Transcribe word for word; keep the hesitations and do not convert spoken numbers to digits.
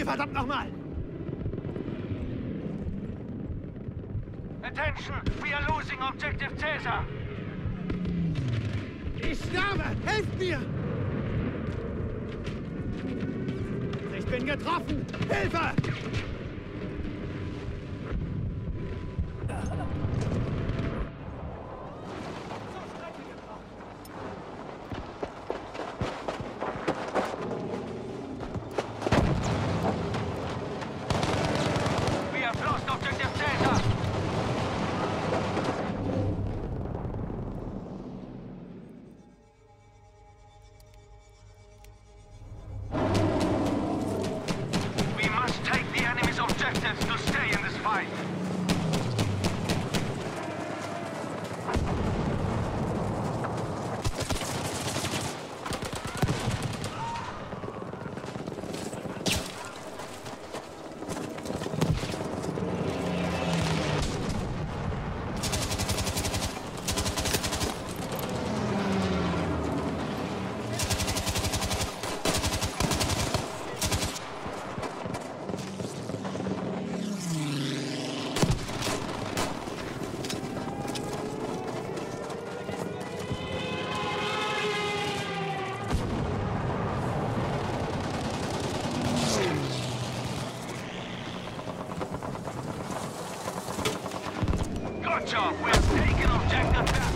hier, verdammt nochmal! Attention! We are losing Objective Caesar! Ich sterbe! Helft mir! Ich bin getroffen! Hilfe! We have lost Objective Caesar! We must take the enemy's objectives to stay in this fight. Good job. We have taken objective back.